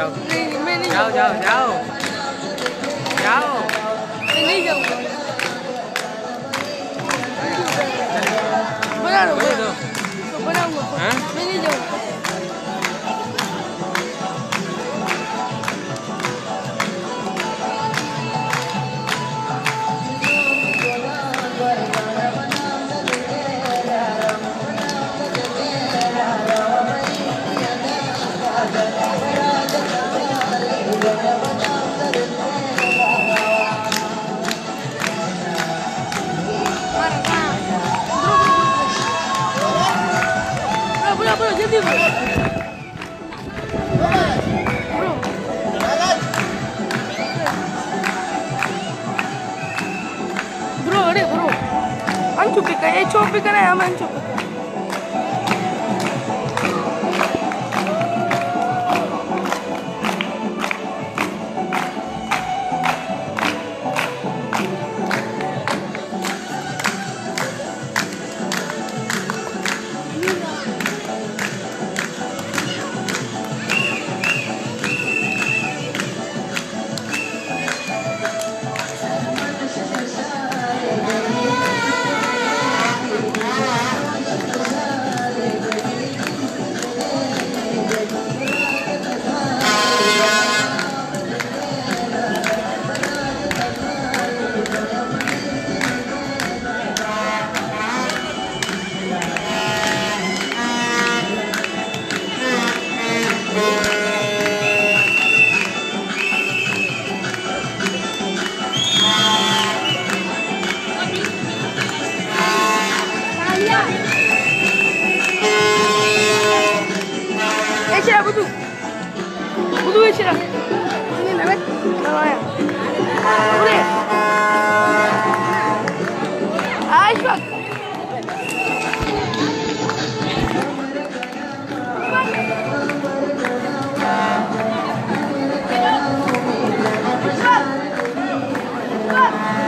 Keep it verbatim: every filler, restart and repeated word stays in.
जाओ नहीं मैं नहीं जाओ जाओ जाओ जाओ मैं नहीं जाऊँगा बना लो बोले तो तो बनाऊँगा हैं मैं नहीं जाऊँगा Bro, bro, jadi bro. Bro. Bro, ada bro. Ancu pika, eh coba pika na ya, ancu pika. Eşya budu. Budu eşya. Ini Mehmet. Namanya. Buraya. Ay bak. Bak.